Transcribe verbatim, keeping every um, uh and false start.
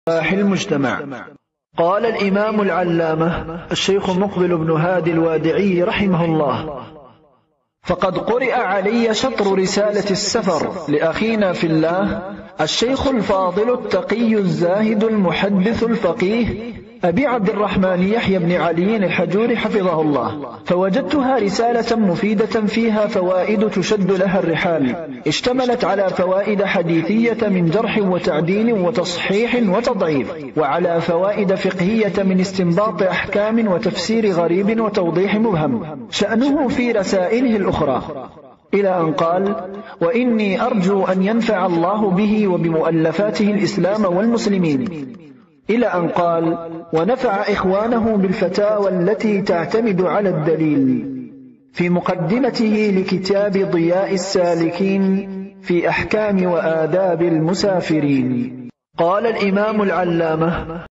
إصلاح المجتمع. قال الإمام العلامة الشيخ مقبل بن هادي الوادعي رحمه الله: فقد قرئ علي شطر رسالة السفر لأخينا في الله الشيخ الفاضل التقي الزاهد المحدث الفقيه أبي عبد الرحمن يحيى بن علي الحجوري حفظه الله، فوجدتها رسالة مفيدة فيها فوائد تشد لها الرحال، اشتملت على فوائد حديثية من جرح وتعديل وتصحيح وتضعيف، وعلى فوائد فقهية من استنباط أحكام وتفسير غريب وتوضيح مبهم، شأنه في رسائله الأخرى، إلى أن قال: وإني أرجو أن ينفع الله به وبمؤلفاته الإسلام والمسلمين، إلى أن قال: ونفع إخوانه بالفتاوى التي تعتمد على الدليل، في مقدمته لكتاب ضياء السالكين في أحكام وآداب المسافرين. قال الإمام العلامة